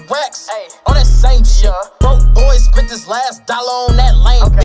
racks on that same shit. Broke boy spent his last dollar on that lame.